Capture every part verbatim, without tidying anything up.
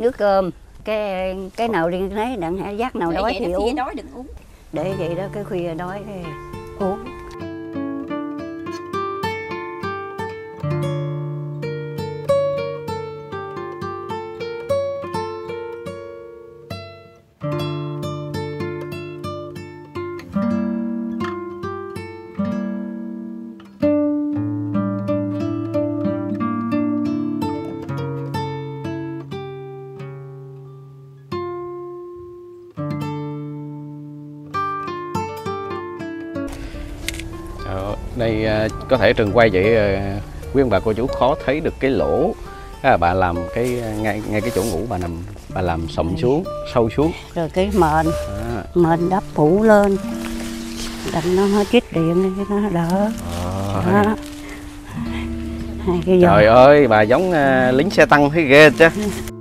nước cơm, cái cái nào riêng đấy, đặng dắt nào đói thì uống. Đói đừng uống. Để vậy đó, cái khuya đói cái uống. Đây có thể Trường quay vậy quý ông bà cô chú khó thấy được cái lỗ. À, bà làm cái ngay ngay cái chỗ ngủ bà nằm, bà làm sụm xuống sâu xuống rồi cái mền à. mền đắp phủ lên đặng nó hết chích điện cho nó đỡ. À. Trời ơi bà giống uh, lính xe tăng thấy ghê chứ.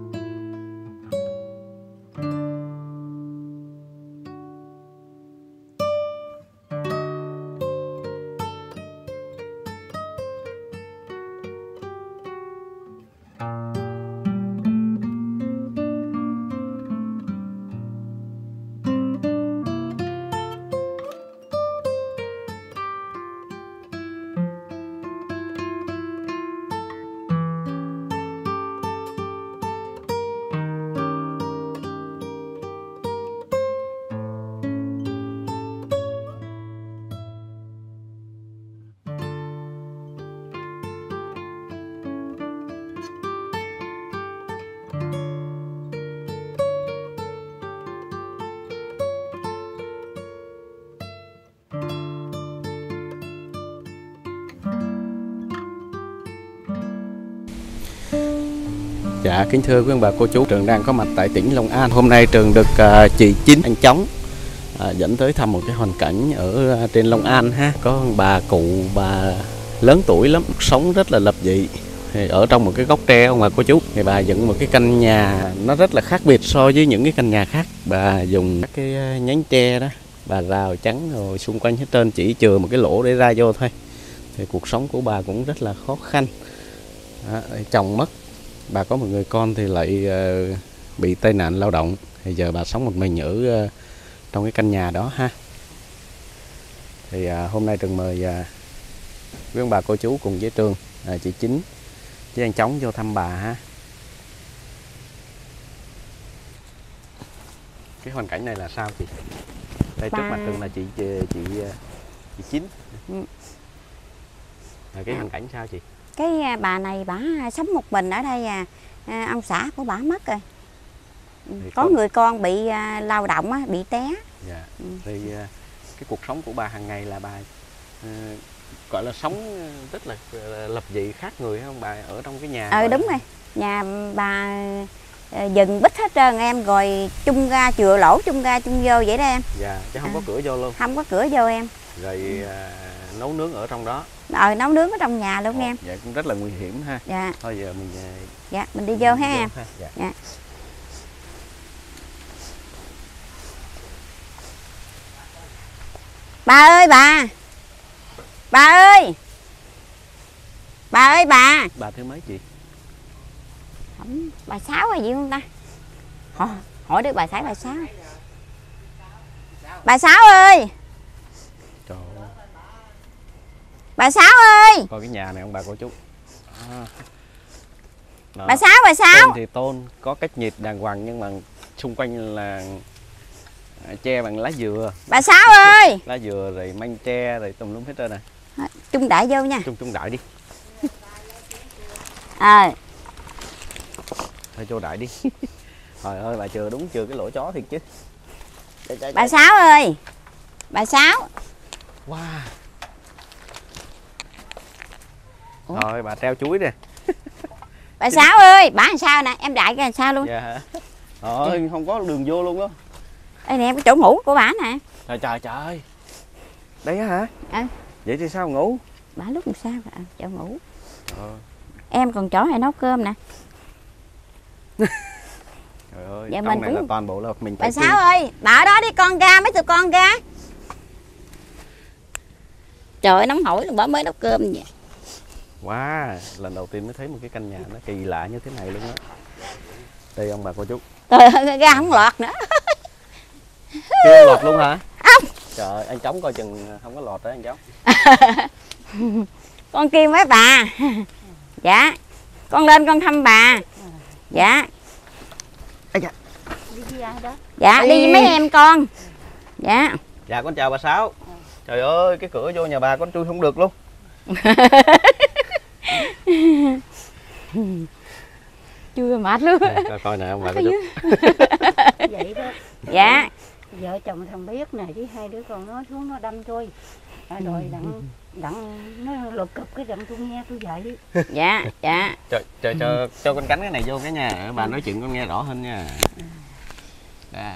Dạ kính thưa quý ông bà cô chú, Trường đang có mặt tại tỉnh Long An. Hôm nay Trường được uh, chị Chín anh Chóng uh, dẫn tới thăm một cái hoàn cảnh ở uh, trên Long An ha. Có bà cụ bà lớn tuổi lắm, sống rất là lập dị. Thì ở trong một cái gốc tre ông bà cô chú, thì bà dựng một cái căn nhà nó rất là khác biệt so với những cái căn nhà khác. Bà dùng các cái nhánh tre đó, bà rào chắn rồi xung quanh hết trơn, chỉ chừa một cái lỗ để ra vô thôi. Thì cuộc sống của bà cũng rất là khó khăn. Đó, chồng mất, bà có một người con thì lại uh, bị tai nạn lao động. Thì giờ bà sống một mình ở uh, trong cái căn nhà đó ha. Thì uh, hôm nay Trường mời uh, quý ông bà cô chú cùng với Trường, uh, chị Chín với anh Chóng vô thăm bà ha. Cái hoàn cảnh này là sao chị? Đây bà... trước mặt Trường là chị chị chị, chị Chín. Ừ. À, cái hoàn cảnh sao chị? Cái bà này bà sống một mình ở đây à, à ông xã của bà mất rồi. Thì có, có người con bị à, lao động á, bị té. Dạ. Ừ. Thì à, cái cuộc sống của bà hàng ngày là bà à, gọi là sống rất là lập dị khác người không bà, ở trong cái nhà? Ờ đúng rồi, nhà bà dừng bít hết trơn em, rồi chung ra chừa lỗ chung ra chung vô vậy đó em. Dạ, chứ không à. có cửa vô luôn. Không có cửa vô em. Rồi à, nấu nướng ở trong đó. Ờ nấu nướng ở trong nhà luôn. Ồ, em. Dạ cũng rất là nguy hiểm ha. Dạ. Thôi giờ mình dạ mình đi vô ha em. Ha. Dạ. Dạ. Bà ơi bà. Bà ơi. Bà ơi bà. Bà thứ mấy chị? Không, bà Sáu hay gì không ta? Hỏi, hỏi đi bà Sáu bà Sáu. Bà Sáu ơi. Trời. Bà Sáu ơi. Coi cái nhà này ông bà cô chú. À. Bà Sáu, bà Sáu. Tôn thì tôn, có cách nhiệt đàng hoàng nhưng mà xung quanh là tre bằng lá dừa. Bà Sáu ơi. Lá dừa rồi manh tre rồi tùm lum hết trơn nè. Trung đại vô nha. Trung trung đại đi. À. Thôi vô đại đi. Trời ơi bà chừa đúng chừa cái lỗ chó thiệt chứ. Chạy, chạy, bà chạy. Sáu ơi. Bà Sáu. Wow. Ủa? Thôi bà treo chuối nè. Bà Sáu ơi, bà làm sao nè, em đại cái làm sao luôn. Dạ. Thôi không có đường vô luôn đó. Đây nè cái chỗ ngủ của bà nè. Trời trời trời. Đây á hả? À. Vậy thì sao ngủ? Bà lúc làm sao à, chỗ ngủ. Ờ. Em còn chỗ này nấu cơm nè. Trời ơi, dạ trong mình này cũng... là toàn bộ là mình bà Sáu ơi, bà ở đó đi con ra, mấy tụi con ra. Trời ơi nóng hổi, bà mới nấu cơm vậy. Wow, lần đầu tiên mới thấy một cái căn nhà nó kỳ lạ như thế này luôn á. Đây ông bà cô chú. Trời ơi, ra không lọt nữa. Chưa lọt luôn hả? Không. Trời ơi, anh Chống coi chừng không có lọt đấy anh Chống. Con kêu với bà. Dạ. Con lên con thăm bà. Dạ. Đi với ai đó? Dạ, đi với mấy em con. Dạ. Dạ con chào bà Sáu. Trời ơi, cái cửa vô nhà bà con chui không được luôn. Chui mệt luôn. Nè, coi, coi nè ông bà cô chú. Vậy đó. Dạ. Vợ chồng thằng biết nè với hai đứa con nó xuống nó đâm tôi. À, rồi đặng đặng nó lục cục cái đặng tôi nghe tôi dậy. Dạ, dạ. Cho, cho, cho, cho con cánh cái này vô cái nhà, bà nói chuyện con nghe rõ hơn nha. À.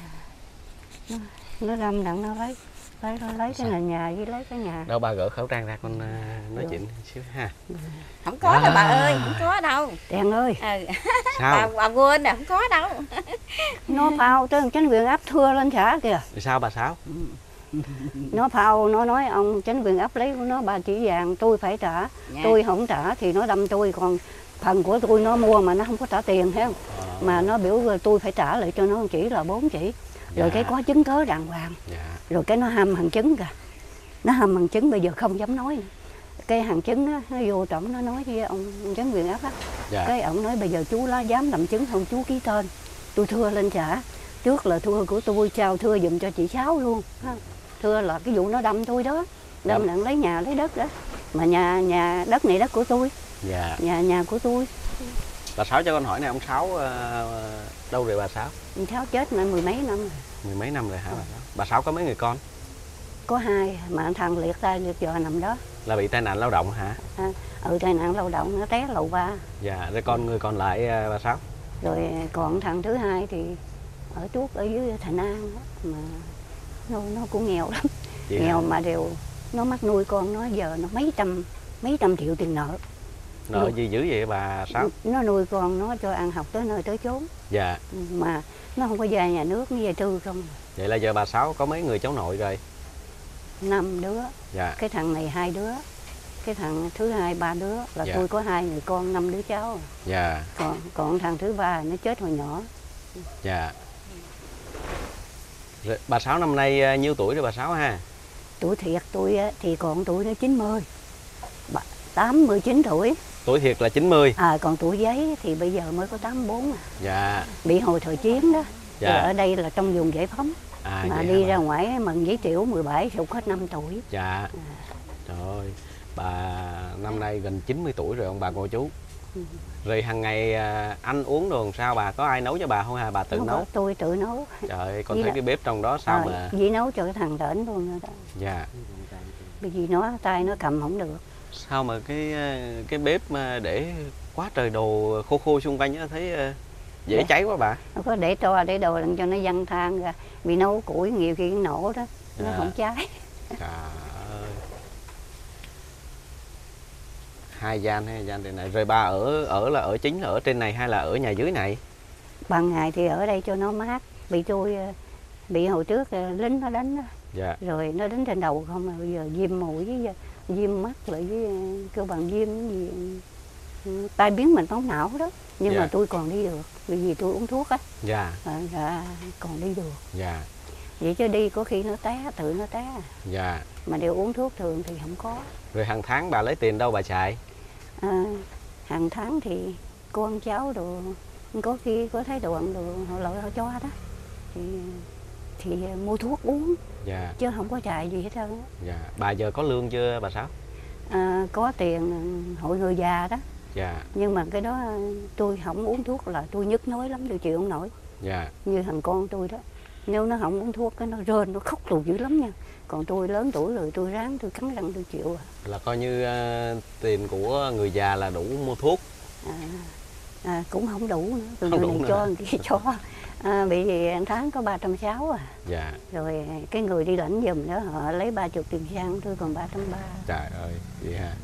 Nó đâm đặng nó lấy lấy nó lấy cái nền nhà với lấy cái nhà. Đâu bà gỡ khẩu trang ra con uh, nói chuyện xíu ha. Không có đâu bà ơi, không có đâu. Đèn ơi. Ừ. Sao? Bà, bà quên rồi, không có đâu. Nó phao tới chánh quyền ấp thưa lên xã kìa. Sao bà Sáu? Nó phao nó nói ông chánh quyền ấp lấy của nó ba chỉ vàng tôi phải trả. Dạ. Tôi không trả thì nó đâm tôi, còn phần của tôi nó mua mà nó không có trả tiền thấy không? À. Mà nó biểu tôi phải trả lại cho nó chỉ là bốn chỉ. Rồi Dạ. cái có chứng cớ đàng hoàng. Dạ. Rồi cái nó hâm bằng chứng kìa. Nó hâm bằng chứng bây giờ không dám nói nữa. Cái hàng chứng đó, nó vô trọng nó nói với ông chánh quyền ấp á. Dạ. Cái ông nói bây giờ chú lá dám làm chứng không chú ký tên. Tôi thưa lên trả. Trước là thưa của tôi, chào thưa giùm cho chị Sáu luôn. Thưa là cái vụ nó đâm tôi đó. Đâm nặng lấy nhà lấy đất đó. Mà nhà nhà đất này đất của tôi. Dạ. Nhà nhà của tôi. Bà Sáu cho con hỏi này, ông Sáu uh, đâu rồi bà Sáu? Ông Sáu chết mà mười mấy năm rồi. Mười mấy năm rồi hả bà Sáu? Bà Sáu có mấy người con? Có hai mà thằng liệt tay liệt vợ nằm đó. Là bị tai nạn lao động hả? À, ừ tai nạn lao động nó té lầu ba. Dạ, rồi con người còn lại uh, bà Sáu? Rồi còn thằng thứ hai thì ở tuốt ở dưới Thành An đó, mà nó, nó cũng nghèo lắm. Chị Nghèo hả? mà đều nó mắc nuôi con nó giờ nó mấy trăm mấy trăm triệu tiền nợ. Nợ gì dữ vậy bà Sáu? Nó nuôi con nó cho ăn học tới nơi tới chốn. Dạ. Mà nó không có vay nhà nước, nó vay tư không. Vậy là giờ bà Sáu có mấy người cháu nội rồi? Năm đứa. Dạ. Cái thằng này hai đứa. Cái thằng thứ hai ba đứa. Là Dạ. tôi có hai người con, năm đứa cháu. Dạ. Còn còn thằng thứ ba nó chết hồi nhỏ. Dạ. Rồi, bà Sáu năm nay uh, nhiêu tuổi rồi bà Sáu ha? Tuổi thiệt tôi á, thì còn tuổi nó chín mươi. tám mươi chín tuổi. Tuổi thiệt là chín mươi. À còn tuổi giấy thì bây giờ mới có tám mươi bốn à. Dạ. Bị hồi thời chiến đó. Dạ. Rồi ở đây là trong vùng giải phóng. À, mà vậy đi hả ra bà? ngoài mần giấy triệu mười bảy sụt hết năm tuổi. Dạ. Trời ơi, bà năm nay gần chín mươi tuổi rồi ông bà cô chú. Ừ. Rồi hàng ngày à, ăn uống đồ làm sao bà? Có ai nấu cho bà không hà bà tự Không nấu? có, tôi tự nấu. Trời ơi, con Với thấy lại- cái bếp trong đó sao à, mà. Dì nấu cho cái thằng rển luôn rồi đó. Dạ. Bởi vì nó tay nó cầm không được. Sao mà cái cái bếp mà để quá trời đồ khô khô xung quanh á, thấy ờ, dễ Dạ. cháy quá bà. Nó có để to để đồ làm cho nó văng than ra. Vì nấu củi nhiều khi nổ đó. Nó Dạ. không cháy. Trời ơi. Hai gian hai gian trên này. Rồi bà ở ở là ở chính là ở trên này hay là ở nhà dưới này? Ban ngày thì ở đây cho nó mát. Bị tôi ờ, bị hồi trước ờ, lính nó đánh đó. Dạ. Rồi nó đánh trên đầu không mà bây giờ viêm mũi với giờ viêm mắt lại với ờ, kêu bằng viêm gì ừ, tai biến mạch máu não đó. Nhưng Dạ. mà tôi còn đi được vì vì tôi uống thuốc á. Dạ. À, dạ, còn đi được. Dạ. Vậy chứ đi có khi nó té tự nó té. Dạ. Mà đều uống thuốc thường thì không có. Rồi hàng tháng bà lấy tiền đâu bà xài? À, hàng tháng thì con cháu đồ có khi có thấy đồ ăn đồ họ lợi họ cho đó thì thì mua thuốc uống Dạ. chứ không có xài gì hết trơn á. Dạ. Bà giờ có lương chưa bà Sáu? À, có tiền hội người già đó. Dạ. Nhưng mà cái đó tôi không uống thuốc là tôi nhức nhối lắm, tôi chịu không nổi. Dạ. Như thằng con tôi đó, nếu nó không uống thuốc cái nó rên, nó khóc lù dữ lắm nha. Còn tôi lớn tuổi rồi tôi ráng tôi cắn răng tôi chịu. À, Là coi như ờ, tiền của người già là đủ mua thuốc. à, à, cũng không đủ nữa, từ Không người đủ này nữa cho hả? người kia cho. À, bị gì tháng có ba trăm sáu à. Dạ. Rồi cái người đi lãnh giùm đó họ lấy ba chục tiền xăng, tôi còn ba trăm ba. Trời ơi, vậy hả?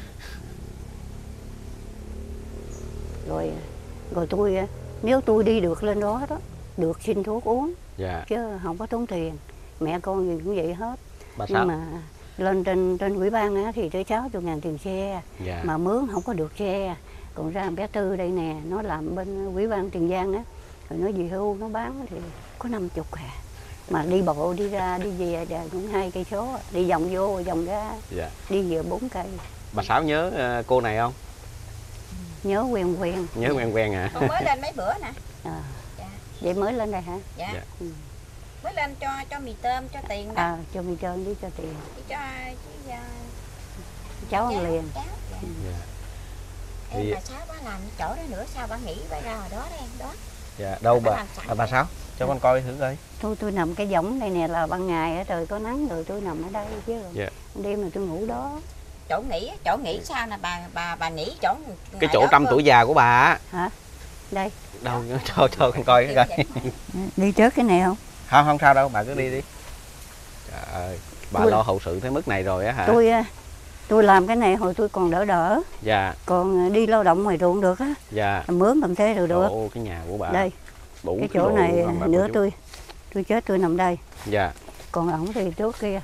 Rồi rồi tôi nếu tôi đi được lên đó đó, được xin thuốc uống Dạ. chứ không có tốn tiền. Mẹ con gì cũng vậy hết. Bà Sáu. Nhưng mà lên trên trên ủy ban á, thì tới sáu mươi ngàn tiền xe. Dạ. Mà mướn không có được xe. Còn ra bé Tư đây nè, nó làm bên Ủy ban Tiền Giang á, rồi nó về hưu nó bán thì có năm chục à. Mà đi bộ đi ra đi về là cũng hai cây số, đi vòng vô vòng ra, Dạ. đi về bốn cây. Bà Sáu nhớ uh, cô này không? Nhớ quen quen. Nhớ quen quen hả? Con mới lên mấy bữa nè. À. Dạ. Vậy mới lên đây hả? Dạ. Dạ. Ừ. Mới lên cho cho mì tôm cho tiền đó. À, cho mì trơn đi cho tiền. Chứ cho chứ, uh, Cháu ăn liền. Cháu. Dạ. Dạ. Em Thì- mà Sáu bà làm chỗ đó nữa sao bà nghỉ bà ra hồi đó đó em đó. Dạ. Đâu Bà bà? làm sẵn À, bà Sáu cho con coi thử coi. Tôi tôi nằm cái võng đây nè là ban ngày ở trời có nắng rồi tôi nằm ở đây chứ. Dạ. Đêm là tôi ngủ đó. Chỗ nghỉ chỗ nghỉ sao nè bà bà bà nghỉ chỗ Cái ngoài chỗ đó trăm phải tuổi già của bà á. Hả? Đây. Đâu cho cho con coi cái coi. Đi trước cái này không? Không không sao đâu, bà cứ đi đi. Trời ơi, bà Tôi- lo hậu sự tới mức này rồi á hả? Tôi tôi làm cái này hồi tôi còn đỡ đỡ. Dạ. Còn đi lao động ngoài ruộng được á. Dạ. Mướn làm thế rồi được. Ồ, cái nhà của bà. Đây. Đủ Cái đồ chỗ này luôn á, bà nữa cô chú. tôi tôi chết tôi nằm đây. Dạ. Còn ổng thì trước kia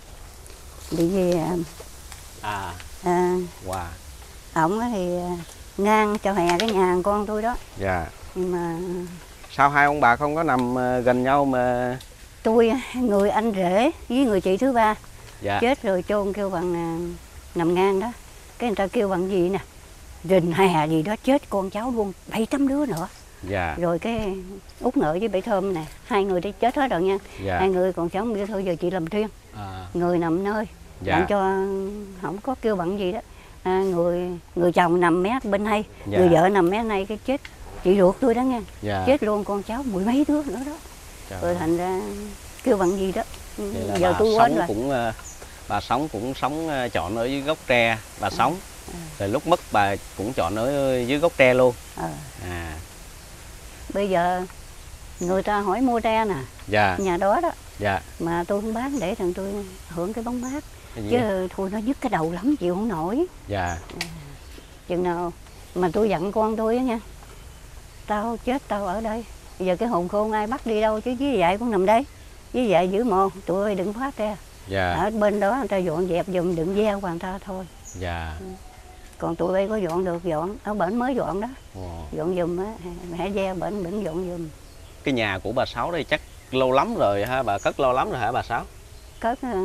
bị gì À, à, wow. ổng á thì ngang cho hè cái nhà con tôi đó. Dạ. Nhưng mà Sao hai ông bà không có nằm ờ, gần nhau mà? tôi người anh rể với người chị thứ ba Dạ. chết rồi chôn kêu bằng à, nằm ngang đó. Cái người ta kêu bằng gì nè, rình hè gì đó chết con cháu luôn bảy tám đứa nữa. Dạ. Rồi cái Út Ngợ với Bảy Thơm nè, hai người đi chết hết rồi nha. Dạ. Hai người còn sống biết thôi, giờ chị làm riêng. À. Người nằm nơi Dạ. làm cho không có kêu bằng gì đó. À, người người chồng nằm mé bên hay, Dạ. người vợ nằm mé này, cái chết chị ruột tôi đó nghe. Dạ. Chết luôn con cháu mười mấy đứa nữa đó. Trời Rồi ơi. thành ra kêu bằng gì đó. Vậy là Giờ bà tôi quên sống rồi. cũng ờ, bà sống cũng sống ờ, chọn ở dưới gốc tre bà sống. Rồi lúc mất bà cũng chọn ở dưới gốc tre luôn. Ờ. À. Bây giờ người ta hỏi mua tre nè, Dạ. nhà đó đó, Dạ. mà tôi không bán để thằng tôi hưởng cái bóng mát. Cái gì? Chứ thôi nó nhức cái đầu lắm, chịu không nổi. Dạ. Chừng nào mà tôi dặn con tôi á nha, tao chết tao ở đây. Bây giờ cái hồn khôn ai bắt đi đâu, chứ với dạy cũng nằm đây. Với dạy giữ mồ, tụi ơi đừng phá tre. Dạ. Ở bên đó người ta dọn dẹp giùm, đừng gieo qua người ta thôi. Dạ. Còn tụi bay có dọn được dọn, ở bển mới dọn đó. Wow. Dọn giùm á, hãy gieo bển bển dọn giùm. Cái nhà của bà Sáu đây chắc lâu lắm rồi ha, bà cất lâu lắm rồi hả bà Sáu? Cất ờ,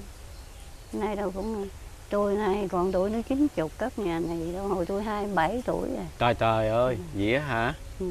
nay đâu cũng tôi nay còn tuổi nó chín chục, cất nhà này đâu hồi tôi hai bảy tuổi rồi. Trời trời ơi, vậy á hả? Ừ.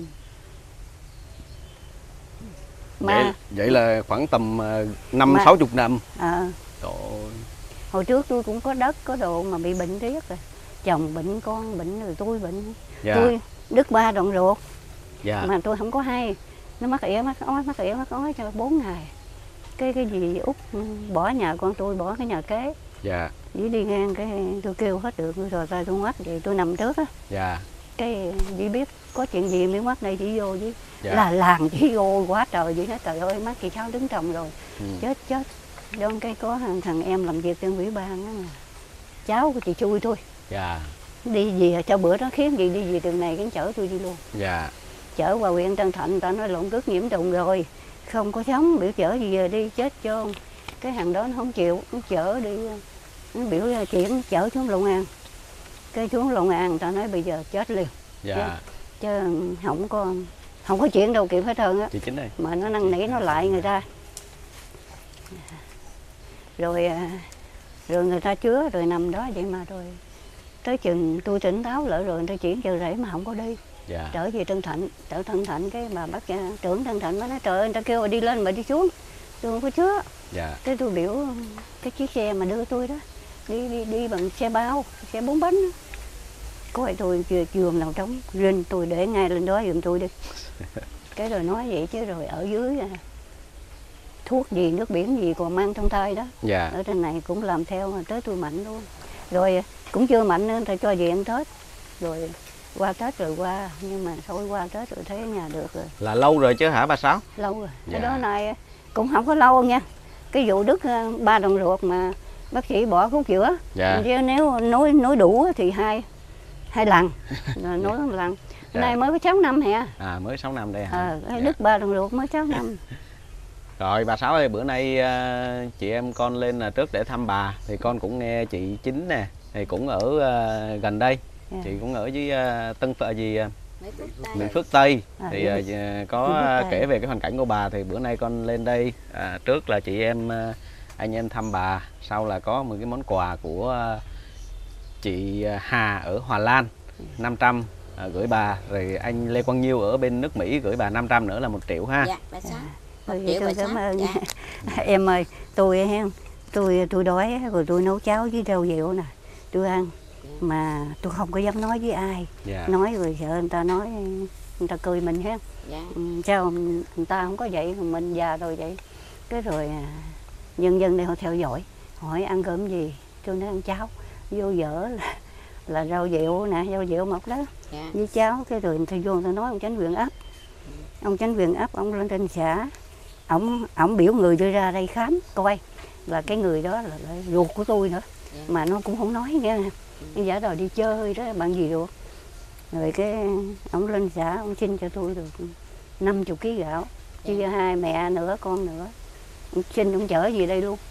Mà Vậy, vậy là khoảng tầm ờ, năm Mà- sáu chục năm. à, Trời ơi. hồi trước tôi cũng có đất có đồ mà bị bệnh riết rồi. Chồng bệnh, con bệnh, rồi tôi bệnh. Dạ. Tôi đứt ba đoạn ruột Dạ. mà tôi không có hay. Nó mắc ỉa mắc ói mắc ỉa mắc ói cho bốn ngày. Cái cái gì Út bỏ nhà con tôi, bỏ cái nhà kế. Dạ. Dĩ đi ngang cái tôi kêu hết được rồi tay tôi ngoắt vậy tôi nằm trước á. Dạ. Cái chỉ biết có chuyện gì miếng mắt đây chỉ vô với Dạ. là làng chỉ vô quá trời vậy đó. Trời ơi mắt chị Sáu đứng trồng rồi. Ừ. Chết chết. Don cái có thằng, thằng em làm việc trên ủy ban đó mà. Cháu của chị xui tôi. Dạ. Đi về cho bữa đó khiến gì đi về đường này cái chở tôi đi luôn. Dạ. Chở qua huyện Tân Thạnh ta nói lộn cước nhiễm trùng rồi. Không có sống biểu chở gì về đi chết trơn. Cái thằng đó nó không chịu, nó chở đi. Nó biểu là chuyển chở xuống Long An. Cái xuống Long An ta nói bây giờ chết liền. Dạ. Chứ không có không có chuyện đâu kịp hết trơn á. Chị Chính đây. Mà nó năn nỉ nó lại người ta. Rồi à, rồi người ta chứa rồi nằm đó vậy mà rồi tới chừng tôi tỉnh táo lại rồi người ta chuyển chờ rễ mà không có đi. Dạ. Trở về Tân Thạnh, trở Tân Thạnh cái bà bác trưởng Tân Thạnh mới nói trời ơi người ta kêu bà đi lên mà đi xuống. Tôi không có chứa. Dạ. Cái tôi biểu cái chiếc xe mà đưa tôi đó đi đi đi bằng xe bao, xe bốn bánh đó. Có phải tôi vừa giường nào trống rinh tôi để ngay lên đó giùm tôi đi. Cái rồi nói vậy chứ rồi ở dưới à, thuốc gì nước biển gì còn mang trong tay đó. Dạ. Ở trên này cũng làm theo mà tới tôi mạnh luôn. Rồi cũng chưa mạnh nên ta cho về ăn Tết. Rồi qua Tết rồi qua, nhưng mà thôi qua Tết rồi thấy ở nhà được rồi. Là lâu rồi chứ hả bà Sáu? Lâu rồi. Cái Dạ. đó này cũng không có lâu nha. Cái vụ đứt à, ba đoạn ruột mà bác sĩ bỏ khúc giữa. Dạ. Chứ nếu nối nối đủ thì hai hai lần. Rồi nối một lần. Dạ. Nay mới có sáu năm hả? À mới sáu năm đây hả? Ờ, cái Dạ. đứt ba đoạn ruột mới sáu năm. Rồi bà Sáu ơi, bữa nay ờ, chị em con lên là trước để thăm bà thì con cũng nghe chị Chính nè, thì cũng ở ờ, gần đây Yeah. Chị cũng ở dưới uh, Tân Phật gì uh, Mỹ Phước Tây. Mỹ Phước Tây. À, Thì uh, có uh, kể về cái hoàn cảnh của bà thì bữa nay con lên đây, uh, trước là chị em uh, anh em thăm bà, sau là có một cái món quà của uh, chị Hà ở Hòa Lan năm trăm uh, gửi bà, rồi anh Lê Quang Nhiêu ở bên nước Mỹ gửi bà năm trăm nữa là một triệu ha. Dạ, bà Sáu. Thôi triệu tôi bà cảm Sáu. ơn. Dạ. Em ơi, tôi hen, tôi tôi đói rồi tôi nấu cháo với rau dẹo nè, tôi ăn mà tôi không có dám nói với ai. Dạ. Nói rồi sợ người ta nói, người ta cười mình ha. Dạ. Ừ, sao người ta không có vậy, mình già rồi vậy. Cái rồi à, nhân dân đây họ theo dõi, hỏi ăn cơm gì, tôi nói ăn cháo, vô dở là, là rau dẹo nè, rau dẹo mọc đó, Dạ. với cháo. Cái rồi người ta vô người ta nói ông chánh quyền ấp, ông chánh quyền ấp, ông lên trên xã, ổng ổng biểu người đưa ra đây khám coi là cái người đó là, là ruột của tôi nữa. Yeah. Mà nó cũng không nói nghe, ừ. Giả rồi đi chơi đó bạn gì được. Rồi cái ổng lên xã, ông xin cho tôi được năm mươi ký gạo, chia yeah. hai mẹ nữa con nữa, ông xin ông chở về đây luôn.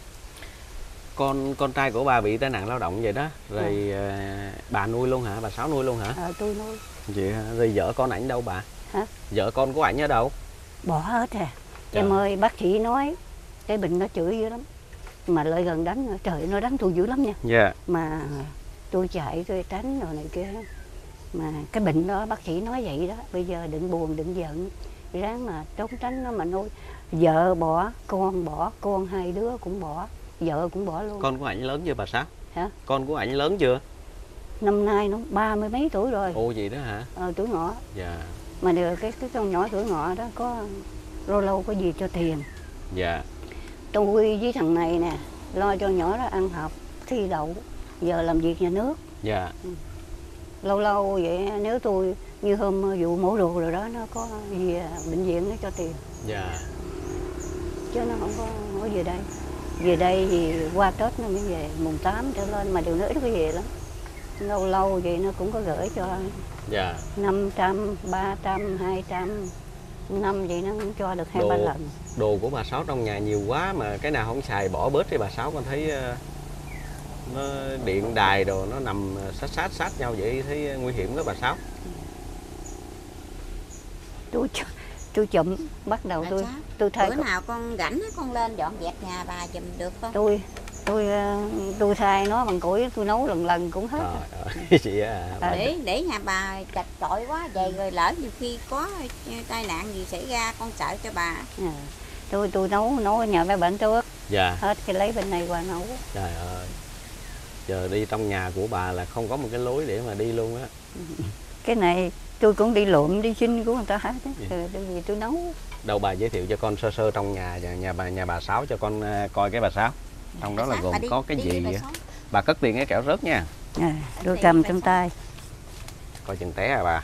Con con trai của bà bị tai nạn lao động vậy đó, rồi à. uh, bà nuôi luôn hả, bà Sáu nuôi luôn hả? À, tôi nuôi. Vậy hả? Rồi vợ con ảnh đâu bà? Hả? Vợ con của ảnh ở đâu? Bỏ hết à. Trời. Em ơi, bác sĩ nói cái bệnh nó chửi dữ lắm, mà lại gần đánh nữa. Trời, nó đánh tôi dữ lắm nha. Dạ. Yeah. Mà tôi chạy tôi tránh rồi này kia, mà cái bệnh đó bác sĩ nói vậy đó. Bây giờ đừng buồn đừng giận, ráng mà trốn tránh nó mà nuôi. Vợ bỏ, con bỏ, con hai đứa cũng bỏ, vợ cũng bỏ luôn. Con của ảnh lớn chưa bà Sáu? Hả? Con của ảnh lớn chưa? Năm nay nó ba mươi mấy tuổi rồi. Ồ vậy đó hả? Ờ, tuổi ngọ. Dạ. Mà được cái cái con nhỏ tuổi ngọ đó có lâu lâu có gì cho tiền. Dạ. Tôi với thằng này nè, lo cho nhỏ đó ăn học, thi đậu, giờ làm việc nhà nước. Dạ. Ừ. Lâu lâu vậy nếu tôi như hôm vụ mổ ruột rồi đó, nó có gì bệnh viện nó cho tiền. Dạ. Chứ nó không có nói về đây. Về đây thì qua Tết nó mới về, mùng tám trở lên, mà điều nó ít có về lắm. Lâu lâu vậy nó cũng có gửi cho. Dạ. năm trăm, ba trăm, hai trăm, năm vậy nó cũng cho được hai ba lần. Đồ của bà Sáu trong nhà nhiều quá mà cái nào không xài bỏ bớt thì bà Sáu con thấy uh, nó điện đài đồ nó nằm sát sát sát nhau vậy thấy nguy hiểm đó bà Sáu. Tôi tôi chụm bắt đầu tôi tôi thay. Bữa nào con rảnh con lên dọn dẹp nhà bà giùm được không? Tôi tôi tôi thay nó bằng củi, tôi nấu lần lần cũng hết. Trời chị à, à, để để nhà bà chật chội quá vậy rồi lỡ nhiều khi có tai nạn gì xảy ra con sợ cho bà. À, tôi tôi nấu nấu ở nhà cái bệnh trước. Dạ. Hết cái lấy bên này qua nấu. Trời ơi. Giờ đi trong nhà của bà là không có một cái lối để mà đi luôn á. Cái này tôi cũng đi lượm đi xin của người ta hết á. Rồi vì tôi nấu. Đâu bà giới thiệu cho con sơ sơ trong nhà nhà bà nhà bà Sáu cho con coi cái bà Sáu. Trong đó là gồm đi, có cái gì vậy? Bà, bà cất tiền cái kẹo rớt nha. À, tôi cầm trong tay. Coi chừng té à bà.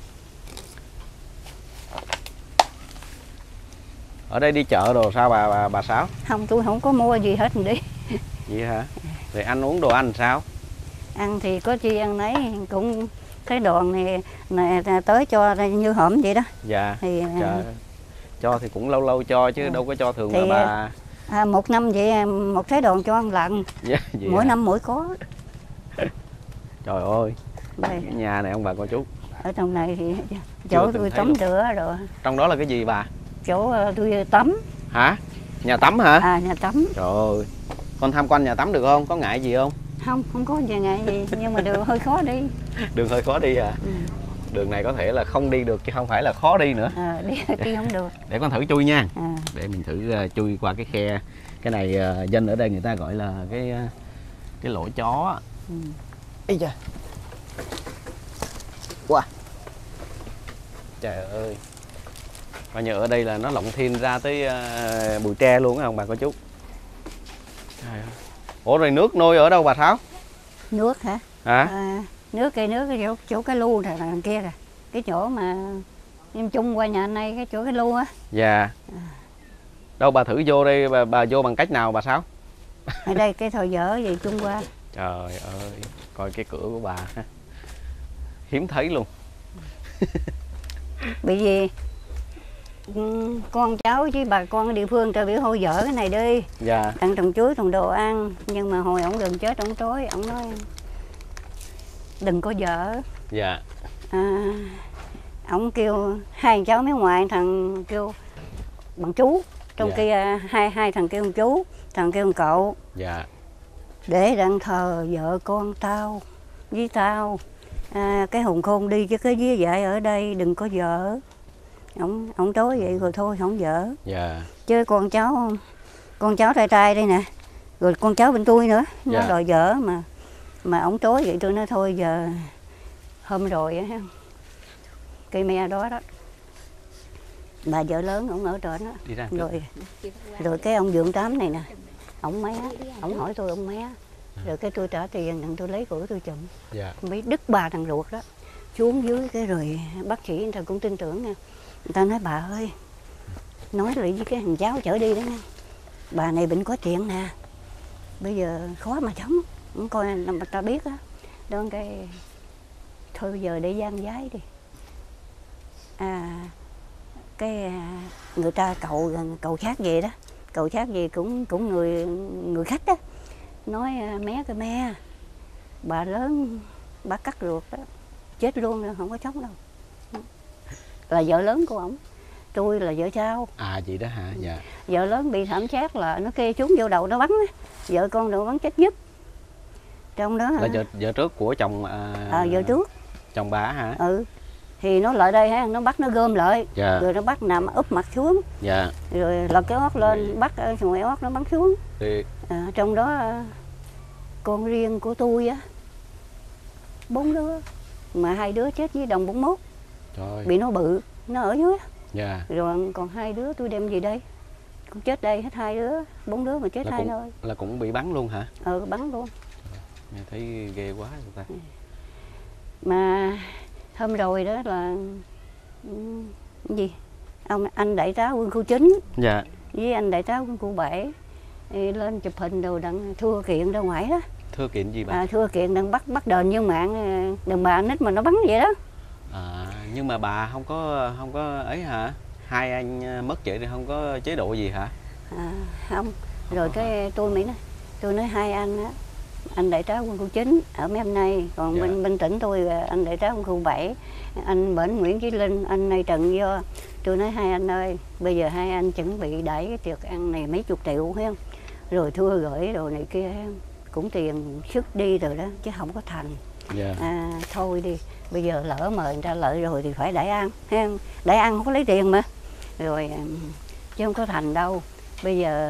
Ở đây đi chợ đồ sao bà bà, bà Sáu? Không, tôi không có mua gì hết rồi đi. Vậy hả? Rồi ăn uống đồ ăn sao? Ăn thì có chi ăn nấy, cũng cái đoàn này, này tới cho như hổm vậy đó. Dạ. Thì Trời, cho thì cũng lâu lâu cho chứ à, đâu có cho thường thì, là bà. À, một năm vậy một thái đoàn cho ăn lần. Dạ, mỗi hả? Năm mỗi có. Trời ơi. Đây. Cái nhà này ông bà cô chú. Ở trong này thì chỗ tôi tắm rửa rồi. Trong đó là cái gì bà? Chỗ tôi tắm. Hả? Nhà tắm hả? À, nhà tắm. Trời ơi. Con tham quan nhà tắm được không? Có ngại gì không? Không, không có gì ngại gì, nhưng mà đường hơi khó đi. Đường hơi khó đi à? Ừ. Đường này có thể là không đi được chứ không phải là khó đi nữa. À, đi, đi không được. Để con thử chui nha. À. Để mình thử uh, chui qua cái khe. Cái này uh, dân ở đây người ta gọi là cái uh, cái lỗ chó. Ừ. Ây da. Wow. Trời ơi. Coi như ở đây là nó lộng thiên ra tới uh, bụi tre luôn á không bà cô chú. Trời ơi. Ủa rồi nước nuôi ở đâu bà Tháo? Nước hả? Hả? À, nước cây nước cái chỗ, chỗ cái lu này là đằng kia kìa. Cái chỗ mà em chung qua nhà anh này, cái chỗ cái lu á. Dạ. À. Đâu bà thử vô đây, bà, bà vô bằng cách nào bà Sáu? Ở đây cái thời dở gì chung qua. Trời ơi, coi cái cửa của bà hiếm thấy luôn. Bởi vì con cháu với bà con ở địa phương trời biểu hôi dở cái này đi. Dạ. Tặng trồng chuối trồng đồ ăn, nhưng mà hồi ổng gần chết ổng tối ổng nói đừng có vợ. Dạ. À, ổng kêu hai cháu mấy ngoại, thằng kêu bằng chú, trong Dạ. kia hai hai thằng kêu bằng chú, thằng kêu bằng cậu. Dạ. Để đặng thờ vợ con tao với tao, à, cái hồn khôn đi chứ cái với dạy ở đây đừng có vợ. Ổng ổng nói vậy rồi thôi không vợ. Dạ. Chứ con cháu con cháu trai trai đây nè, rồi con cháu bên tôi nữa, nó Dạ. đòi vợ mà mà ổng tối vậy tôi nói thôi giờ hôm rồi á, cây me đó đó, bà vợ lớn ổng ở trên đó, Đi ra. rồi rồi cái ông Dượng Tám này nè, ổng mé, ổng hỏi tôi ông mé, rồi cái tôi trả tiền đặng tôi lấy của tôi chụm, Dạ. mới đứt ba thằng ruột đó xuống dưới, cái rồi bác sĩ người ta cũng tin tưởng nha, người ta nói bà ơi, nói lại với cái thằng cháu chở đi đó nha, bà này bệnh có chuyện nè, bây giờ khó mà sống, không coi người ta biết á, đó cái thôi bây giờ để gian giái đi, à cái người ta cậu cậu khác về đó, cậu khác về cũng cũng người người khách đó, nói mé cái me, bà lớn bà cắt ruột đó, chết luôn rồi không có sống đâu, là vợ lớn của ổng, tôi là vợ sau. À vậy đó hả? Dạ. Vợ lớn bị thảm sát là nó kê trúng vô đầu nó bắn á, vợ con nó bắn chết giúp. Trong đó Là vợ vợ trước của chồng à, à, vợ trước. Chồng bà hả? Ừ. Thì nó lại đây ha, nó bắt nó gom lại, Dạ. rồi nó bắt nằm úp mặt xuống, Dạ. rồi lật cái ót lên, bắt ở ngoài ót nó bắn xuống. Thì À, trong đó con riêng của tôi á, bốn đứa, mà hai đứa chết với đồng bốn mốt, trời. bị nó bự, nó ở dưới. Dạ. Rồi còn hai đứa tôi đem gì đây, cũng chết đây hết hai đứa, bốn đứa mà chết Là hai cũng, nơi. là cũng bị bắn luôn hả? Ừ, bắn luôn. Nghe thấy ghê quá người ta. Mà hôm rồi đó là ừ, cái gì ông anh đại tá quân khu chín Dạ. với anh đại tá quân khu bảy thì lên chụp hình đồ đặng thua kiện ra ngoài đó, Thưa kiện gì bà? à, thua kiện đặng bắt bắt đền nhưng mạng đàn bà nít mà nó bắn vậy đó. À, nhưng mà bà không có không có ấy hả? Hai anh mất vậy thì không có chế độ gì hả? À, không, rồi cái tôi mới nói tôi nói hai anh á, anh đại tá quân khu chín ở mấy hôm nay, còn Dạ. bên bên tỉnh tôi là anh đại tá quân khu bảy, anh Bển Nguyễn Chí Linh, anh này Trần Do. Tôi nói hai anh ơi, bây giờ hai anh chuẩn bị đẩy cái tiệc ăn này mấy chục triệu ha, rồi thưa gửi đồ này kia cũng tiền sức đi rồi đó chứ không có thành. Dạ. À, thôi đi, bây giờ lỡ mời người ta lợi rồi thì phải đẩy ăn ha, đẩy ăn không có lấy tiền mà, rồi chứ không có thành đâu. Bây giờ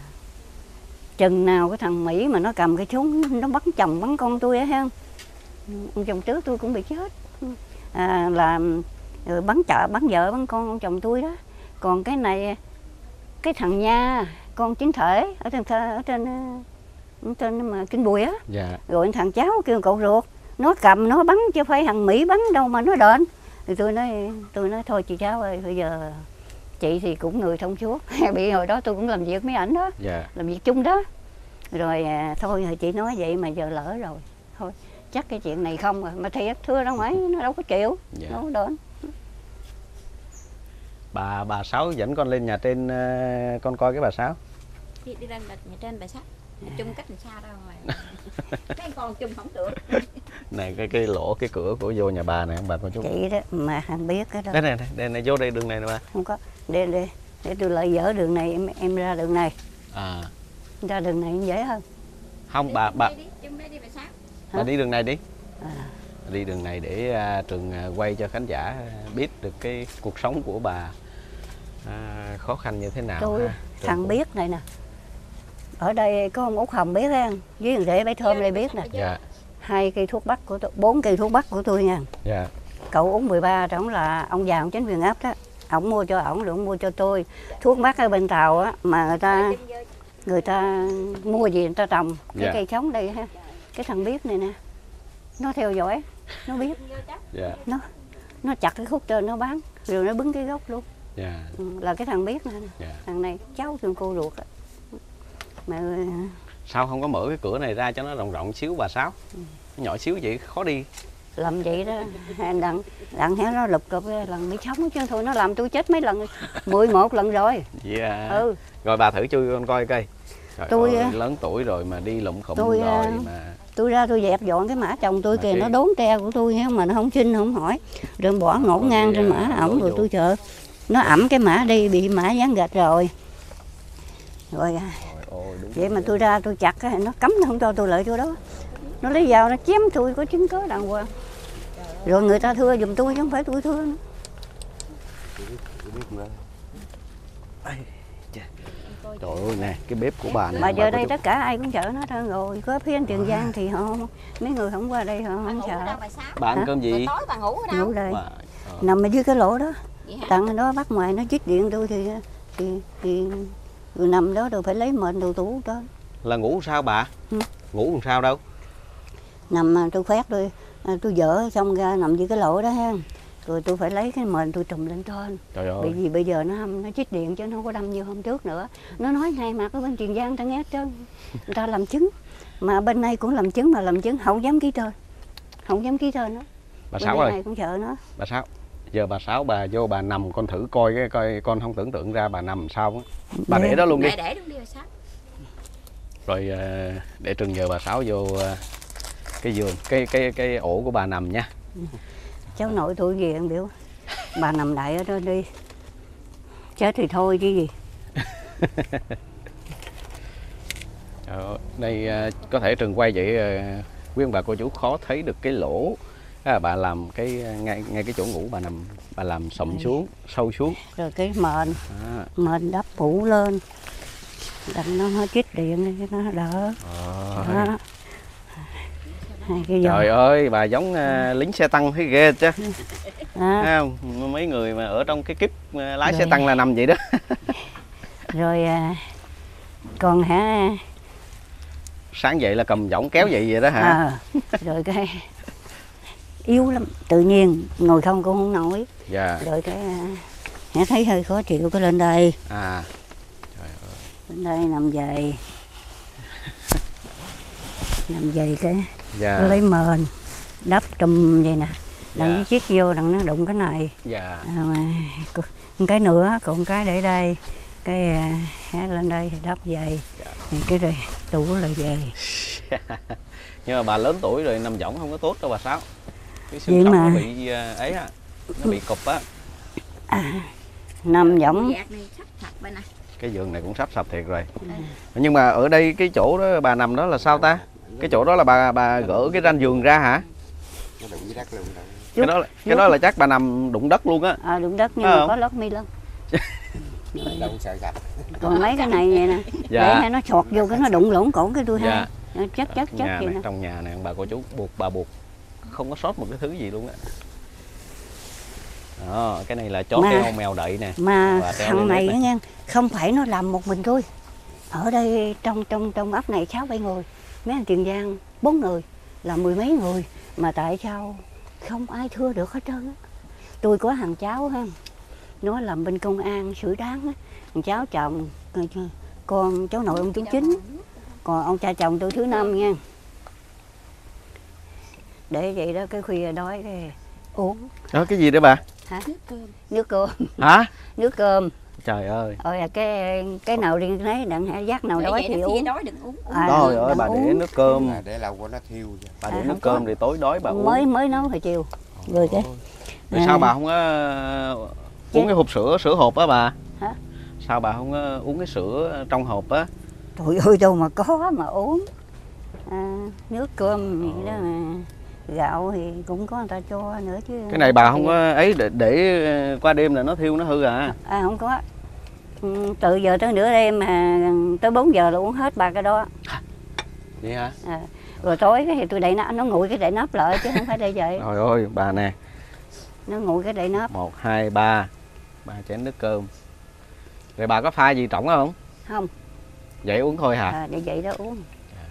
chừng nào cái thằng Mỹ mà nó cầm cái súng nó bắn chồng bắn con tôi á ha, ông chồng trước tôi cũng bị chết, à, là rồi bắn chợ bắn vợ bắn con ông chồng tôi đó. Còn cái này cái thằng Nha con chính thể ở trên ở trên ở trên mà Kinh Bùi á, Dạ. rồi thằng cháu kêu cậu ruột nó cầm nó bắn chứ phải thằng Mỹ bắn đâu mà nó đền. Thì tôi nói tôi nói thôi chị cháu ơi, bây giờ chị thì cũng người thông suốt bị hồi đó tôi cũng làm việc mấy ảnh đó, Dạ. làm việc chung đó, rồi à, thôi rồi chị nói vậy mà giờ lỡ rồi thôi chắc cái chuyện này không rồi, mà thiệt thưa ra ngoài nó đâu có chịu. Dạ. Đâu có đền. Bà bà Sáu dẫn con lên nhà trên uh, con coi cái bà Sáu. Đi, đi lên nhà trên bà Sáu, chung cách làm sao đâu mà cái con chung không được. Này cái cái lỗ cái cửa của vô nhà bà này ông bà con chú. Chị đó mà không biết cái đó. Đây này, đây này vô đây đường này nè bà. Không có, để để để tôi lại dỡ đường này, em em ra đường này, À. ra đường này dễ hơn. Không bà bà Chung đây đi bà Sáu. bà đi đường này đi. À. Đi đường này để uh, Trường uh, quay cho khán giả uh, biết được cái cuộc sống của bà uh, khó khăn như thế nào. Tôi ha. thằng cũng... biết này nè, ở đây có ông Út Hồng biết ha, với thằng rể Bãi Thơm đây biết nè. Dạ. Hai cây thuốc bắc của tôi, bốn cây thuốc bắc của tôi nha. Dạ. Cậu uống mười ba, ổng là ông già ông chính quyền ấp đó, ổng mua cho ổng rồi ổng mua cho tôi. Thuốc bắc ở bên Tàu á mà người ta người ta mua gì người ta trồng cái Dạ. cây sống đây ha. Cái thằng biết này nè, nó theo dõi, nó biết, Dạ. nó nó chặt cái khúc trên nó bán, rồi nó bứng cái gốc luôn. Dạ. Ừ, là cái thằng biết nè, Dạ. thằng này cháu thương cô ruột á. Mà Sao không có mở cái cửa này ra cho nó rộng rộng xíu bà Sáu? Ừ. Nhỏ xíu vậy khó đi. làm vậy đó, đặng đặng héo nó lụp cụp lần mới sống chứ thôi nó làm tôi chết mấy lần, mười một lần rồi. Dạ. Ừ. Rồi bà thử chui con coi coi. Trời Tôi, ơi, lớn tuổi rồi mà đi lụm khụm tôi, rồi mà. tôi ra tôi dẹp dọn cái mã chồng tôi Mà kìa, cái- nó đốn tre của tôi nhưng mà nó không xin không hỏi, rồi bỏ ngổn ngang trên mã ổng, rồi tôi chờ nó ẩm cái mã đi, bị mã dán gạch rồi rồi à, Ôi, đúng vậy mà rồi. tôi ra tôi chặt cái nó cấm, nó không cho tôi lại chỗ đó, nó lấy dao nó chém tôi có chứng cớ đàng hoàng, rồi người ta thưa giùm tôi chứ không phải tôi thưa nữa. Trời ơi nè, cái bếp của bà này. Mà bà giờ có đây chút- tất cả ai cũng chở nó trơn rồi, có phía Tiền Giang thì họ mấy người không qua đây họ không chở. Bà ăn Hả? cơm gì? Tối bà ngủ ở đâu? Ngủ đây, Bà, ờ, nằm ở dưới cái lỗ đó, Vậy hả? tặng đó bắt ngoài nó chích điện tôi thì thì, thì rồi nằm đó rồi phải lấy mền đồ tủ đó, là ngủ sao bà? Ừ. Ngủ làm sao đâu? nằm mà tôi khoét tôi tôi dỡ xong ra nằm dưới cái lỗ đó ha, rồi tôi phải lấy cái mền tôi trùm lên trên. Trời Bởi ơi. vì bây giờ nó nó chích điện chứ nó không có đâm như hôm trước nữa. Nó nói ngay mặt ở bên Tiền Giang người ta nghe hết trơn. Người ta làm chứng. Mà bên này cũng làm chứng mà làm chứng không dám ký tên. Không dám ký tên đó. Bà Bên Sáu đây ơi, này cũng sợ nó. bà Sáu. Giờ bà Sáu bà vô bà nằm con thử coi cái coi con không tưởng tượng ra bà nằm sao á. Bà Để- để đó luôn đi. Để để luôn đi rồi sao? Rồi ờ, để Trừng giờ bà Sáu vô ờ, cái giường, cái cái cái ổ của bà nằm nha. Cháu nội tôi về em biểu. Bà nằm đại ở đó đi. Chết thì thôi chứ gì. Ờ, đây ờ, có thể Trừng quay vậy ờ, quý ông bà cô chú khó thấy được cái lỗ. À, bà làm cái ngay ngay cái chỗ ngủ bà nằm, bà làm sụm xuống, sâu xuống. Rồi cái mền, À, mền đắp phủ lên. Đành nó hết chích điện cho nó đỡ. ờ. Đó. Hai cái giò. Trời ơi, bà giống ờ, lính xe tăng thấy ghê chứ. Đó. Thấy không? Mấy người mà ở trong cái kíp ờ, lái xe Rồi. tăng là nằm vậy đó. Rồi à, còn hả Sáng dậy là cầm võng kéo vậy vậy đó hả? à, rồi cái yếu lắm, tự nhiên ngồi không cũng không nổi, Dạ. rồi cái à, hả thấy hơi khó chịu cái lên đây, À, lên đây nằm dậy nằm dậy cái dạ. lấy mền đắp trùm vậy nè, đặng Dạ. nó chiếc vô đặng nó đụng cái này, Dạ. à, mà, một cái nữa còn cái để đây, cái à, hả lên đây thì đắp dậy, thì cái rồi tủ là về. Nhưng mà bà lớn tuổi rồi nằm võng không có tốt đâu bà Sáu. Cái xương Vậy sống mà- nó bị ờ, ấy á, nó bị cụp á. Nằm võng Dạt này sắp sạch bên này. Cái giường này cũng sắp sập thiệt rồi. Nhưng mà ở đây cái chỗ đó bà nằm đó là sao ta? Cái chỗ đó là bà bà gỡ cái ranh giường ra hả? Nó đụng với đất luôn đó. Cái đó là- cái đó là chắc bà nằm đụng đất luôn á. à, đụng đất nhưng Phải mà không? có lót mi lông. Đâu sợ sạch. Còn mấy cái này vậy nè, Dạ. để nó sọt vô cái nó đụng lỗ cổ cái tôi Dạ. ha, nó chất chất chất Nhà vậy này, nè. trong nhà này ông bà cô chú buộc bà buộc không có sót một cái thứ gì luôn á. Đó, cái này là chó Mà- treo mèo đậy nè. Mà Và treo thằng lên này bếp á nha, không phải nó làm một mình tôi, ở đây trong trong trong ấp này sáu bảy người, mấy anh Tiền Giang bốn người, là mười mấy người, mà tại sao không ai thưa được hết trơn á. Tôi có thằng cháu ha, nó làm bên công an xử đáng á, thằng cháu chồng con cháu nội ông thứ chín, còn ông cha chồng tôi thứ năm nha. Để vậy đó, cái khuya đói cái uống Đó, cái gì đấy bà? hả, nước cơm, Hả? nước cơm. Trời ơi. Rồi cái cái nào riêng lấy đặng hả giác nào Để đói vậy thì nó khi uống. đói đừng uống. À, Trời ơi, đặng bà để uống. nước cơm, Mà để lâu quá nó thiêu chứ. bà À, để không nước có. cơm thì tối đói bà uống. mới mới nấu hồi chiều rồi cái Rồi À. sao bà không có ờ, uống cái hộp sữa sữa hộp á bà? Hả? Sao bà không có uống cái sữa trong hộp á? trời ơi đâu mà có mà uống, à, nước cơm gì đó mà gạo thì cũng có người ta cho nữa chứ. Cái này bà không có ấy để, để qua đêm là nó thiêu nó hư à? À không có. Ừ, từ giờ tới nửa đêm mà tới bốn giờ là uống hết ba cái đó. Vậy hả? À, rồi tối cái thì tôi đậy nó nó nguội cái đậy nắp lại chứ không phải để vậy. Trời ơi bà nè, Nó nguội cái đậy nắp. một hai ba ba chén nước cơm. Rồi bà có pha gì trọng không? Không, Vậy uống thôi hả? à, để vậy đó uống.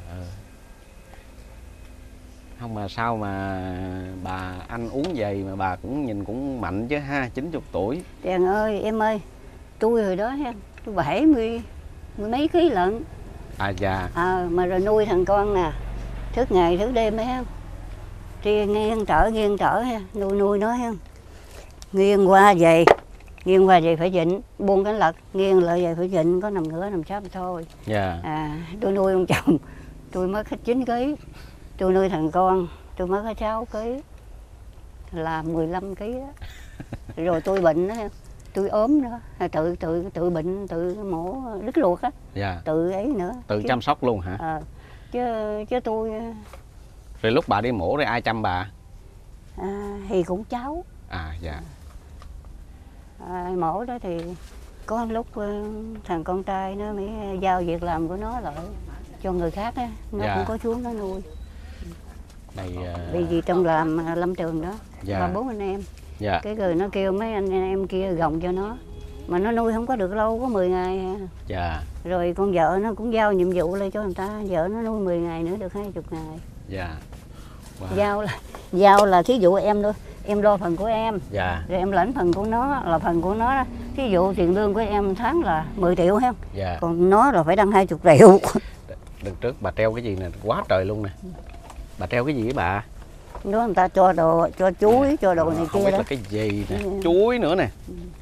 Không mà sao mà bà ăn uống vậy mà bà cũng nhìn cũng mạnh chứ ha, chín chục tuổi. Đèn ơi em ơi, tôi hồi đó ha, tôi bảy mươi mười mấy ký lận. À dạ. À, mà rồi nuôi thằng con nè, thức ngày thức đêm thấy không, ria nghiêng trở nghiêng trở ha, nuôi nuôi nó ha, nghiêng qua về nghiêng qua về phải vịnh, buông cái lật nghiêng lại về phải vịnh, có nằm ngửa nằm sắp thôi. Dạ. À, tôi nuôi ông chồng tôi mất hết chín ký, tôi nuôi thằng con tôi mới có sáu ký là mười lăm ký đó. Rồi tôi bệnh đó, tôi ốm nữa, tự tự tự bệnh tự mổ đứt ruột á. Dạ. Tự ấy nữa. Tự chứ, chăm sóc luôn hả? À, chứ chứ tôi. Rồi lúc bà đi mổ rồi ai chăm bà? À, thì cũng cháu. À dạ. À, mổ đó thì có lúc thằng con trai nó mới giao việc làm của nó lại cho người khác á, nó Dạ. cũng có xuống nó nuôi. Này uh... Vì gì trong làm lâm trường đó, dạ. ba bốn anh em. Dạ. Cái rồi nó kêu mấy anh em kia gồng cho nó, mà nó nuôi không có được lâu, có mười ngày. Dạ. Rồi con vợ nó cũng giao nhiệm vụ lên cho người ta, vợ nó nuôi mười ngày nữa được hai mươi ngày. Dạ. Wow. Giao là giao là thí dụ em thôi, em lo phần của em. Dạ. Rồi em lãnh phần của nó là phần của nó. Thí dụ tiền lương của em tháng là mười triệu ha. Dạ. Còn nó là phải đăng hai mươi triệu. Đợt trước bà treo cái gì nè, quá trời luôn nè. Bà treo cái gì với bà? Đó người ta cho đồ, cho chuối, à, cho đồ này không kia biết đó. là cái gì nè, Ừ. chuối nữa nè.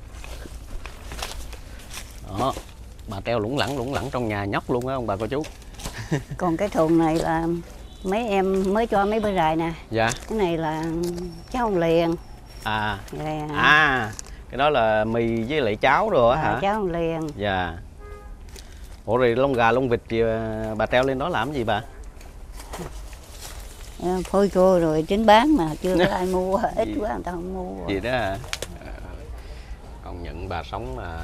Đó, bà treo lủng lẳng lủng lẳng trong nhà nhóc luôn á ông bà cô chú. Còn cái thùng này là mấy em mới cho mấy bữa rày nè. Dạ. Cái này là cháo ông liền. À. Rồi, À, cái đó là mì với lại cháo rồi á à, hả? cháo ông liền. Dạ. Ủa rồi lông gà lông vịt gì bà treo lên đó làm gì bà? À, phôi cua rồi chính bán mà chưa có ai mua, ít quá người ta không mua. Gì đó hả? Công nhận bà sống mà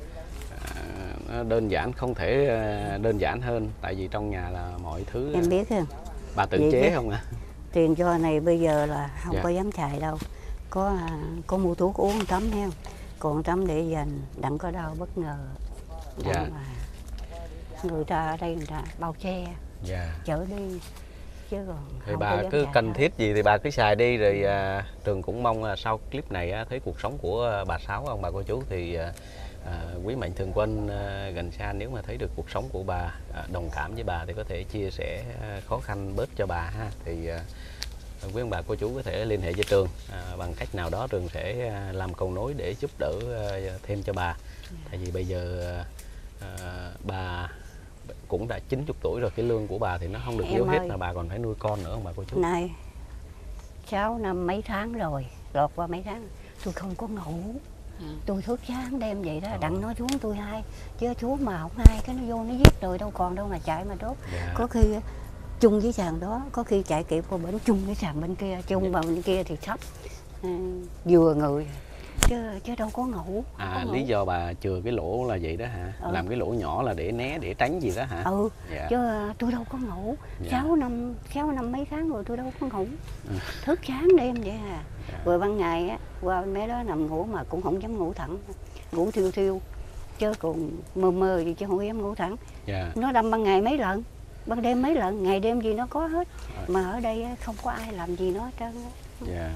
nó đơn giản, không thể đơn giản hơn, tại vì trong nhà là mọi thứ Em biết không? bà tự Vậy chế chứ. không ạ? À? Tiền cho này bây giờ là không Dạ. có dám xài đâu. Có à, có mua thuốc uống một tấm heo, còn tấm để dành đặng có đau bất ngờ. Dạ. Mà người ta ở đây người ta bao che Dạ. chở đi chứ còn Thì không có bà dám cứ xài cần đâu. thiết gì thì bà cứ xài đi, rồi à, Trường cũng mong à, sau clip này à, thấy cuộc sống của bà Sáu ông bà cô chú thì à, à, quý mạnh thường quân à, gần xa nếu mà thấy được cuộc sống của bà, à, đồng cảm với bà thì có thể chia sẻ à, khó khăn bớt cho bà ha. Thì à, quý ông bà cô chú có thể liên hệ với Trường à, bằng cách nào đó, Trường sẽ à, làm cầu nối để giúp đỡ à, thêm cho bà. Tại vì bây giờ à, bà cũng đã chín mươi tuổi rồi, cái lương của bà thì nó không được Em nhiều hết ơi. mà bà còn phải nuôi con nữa ông bà cô chú. Này, sáu năm mấy tháng rồi, lọt qua mấy tháng, tôi không có ngủ. Ừ. Tôi thức sáng đêm vậy đó, Ờ. đặng nó xuống tôi hay. Chứ chú mà không hay, cái nó vô nó giết rồi đâu còn đâu mà chạy mà đốt. Dạ. Có khi chung với sàn đó, có khi chạy kịp qua bển chung với sàn bên kia, chung vào bên kia thì sắp à, vừa người. Chứ chứ đâu có ngủ. Không À, có lý ngủ. do bà chừa cái lỗ là vậy đó hả? Ừ. Làm cái lỗ nhỏ là để né, để tránh gì đó hả? Ừ, Dạ. chứ à, tôi đâu có ngủ. Dạ. Sáu năm, sáu năm mấy tháng rồi tôi đâu có ngủ. Ừ. Thức sáng đêm vậy à. Dạ. Rồi ban ngày á, qua mấy đó nằm ngủ mà cũng không dám ngủ thẳng. Ngủ thiêu thiêu. Chứ còn mơ mơ gì chứ không dám ngủ thẳng. Dạ. Nó đâm ban ngày mấy lần, ban đêm mấy lần, ngày đêm gì nó có hết. Rồi. Mà ở đây á, không có ai làm gì nó hết trơn á. Dạ.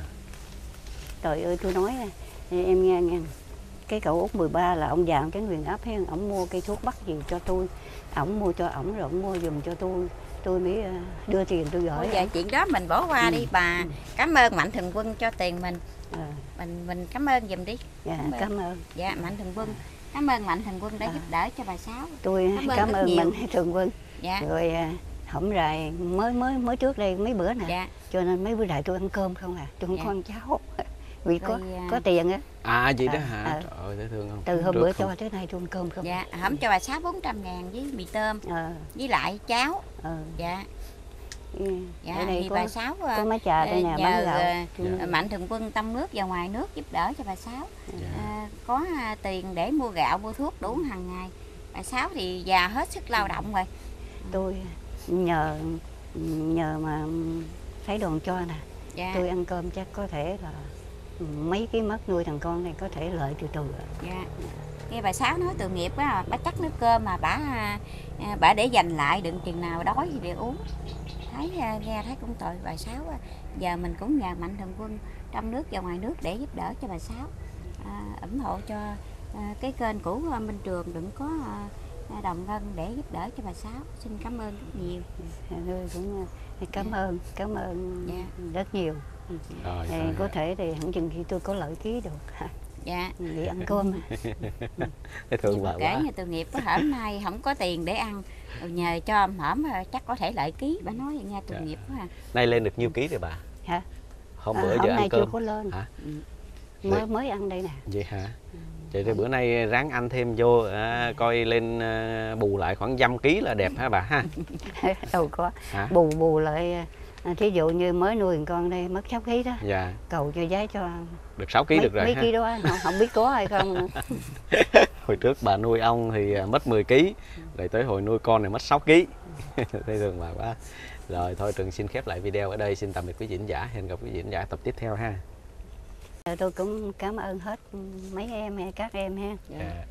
Trời ơi tôi nói nè, em nghe nghe. Cái cậu út mười ba là ông già cái huyền áp hen, ổng mua cây thuốc bắc gì cho tôi. Ổng mua cho ổng rồi ổng mua giùm cho tôi. Tôi mới ờ, đưa tiền tôi gửi. Bây giờ chuyện đó mình bỏ qua Ừ. đi bà. Ừ. Cảm ơn Mạnh Thường Quân cho tiền mình. Ờ, Mình mình cảm ơn giùm đi. dạ, Cảm ơn. cảm ơn. Dạ Mạnh Thường Quân. Cảm ơn Mạnh Thường Quân đã À. giúp đỡ cho bà Sáu. Tôi Cảm ơn cảm rất ơn nhiều. mình thường quân. Dạ. Rồi à, hổng rày mới mới mới trước đây mấy bữa nè. Dạ. Cho nên mấy bữa rày tôi ăn cơm không à, tôi không Dạ. có ăn cháo. Vì có Rồi, à, có tiền á. À vậy đó À, hả? à. Trời ơi, dễ thương không? Từ hôm Được bữa không? cho tới nay tôi ăn cơm không. Dạ, hổng cho bà Sáu bốn trăm ngàn với mì tôm Ờ, với lại cháo. ờ. Dạ. Ừ. Dạ Ở đây thì có, bà Sáu có mấy trà đây nè, nhờ, bán gạo. ờ, Tôi- Mạnh Thường Quân trong nước và ngoài nước giúp đỡ cho bà Sáu. Dạ. À, có à, tiền để mua gạo, mua thuốc đủ hàng ngày. Bà Sáu thì già hết sức lao động rồi. Tôi nhờ nhờ mà thấy đoàn cho nè, Dạ. tôi ăn cơm chắc có thể là mấy cái mất nuôi thằng con này có thể lợi từ từ. Dạ. Nghe bà Sáu nói tội nghiệp quá à, bà chắc nước cơm mà bà à, bà để dành lại đừng chừng nào đói thì để uống. Thấy à, nghe thấy cũng tội bà Sáu à. Giờ mình cũng nhờ Mạnh Thường Quân trong nước và ngoài nước để giúp đỡ cho bà Sáu, à, ủng hộ cho à, cái kênh của à, Minh Trường đừng có à, đồng ngân để giúp đỡ cho bà Sáu. Xin cảm ơn rất nhiều. Tôi cũng cảm ơn, cảm ơn Dạ. rất nhiều. Rồi, Thì rồi. có thể thì hẳn chừng khi tôi có lợi ký được. Dạ. Đi ăn cơm à. Thấy thương Nhưng mà bà kể quá. như tội nghiệp có hôm nay không có tiền để ăn, rồi nhờ cho hổm chắc có thể lợi ký, bà nói vậy nha, tội Dạ. nghiệp quá à. Nay lên được nhiêu ký rồi bà? Hả? Hôm À, bữa hôm giờ nay ăn chưa cơm có lên. hả? Mới mới ăn đây nè. Vậy hả? Vậy thì bữa nay ráng ăn thêm vô à, coi lên à, bù lại khoảng dăm ký là đẹp hả bà ha? Đâu có. Hả? Bù bù lại, à, thí dụ như mới nuôi con đây mất sáu ký đó. Dạ. Cầu cho giấy cho Được sáu ký mấy, được rồi mấy ha. ký đó không, không biết có hay không nữa. Hồi trước bà nuôi ong thì à, mất mười ký, rồi tới hồi nuôi con này mất sáu ký. Thấy thương bà quá. Rồi thôi Trừng xin khép lại video ở đây, xin tạm biệt quý vị khán giả, hẹn gặp quý vị khán giả tập tiếp theo ha. Tôi cũng cảm ơn hết mấy em hay các em ha. Dạ.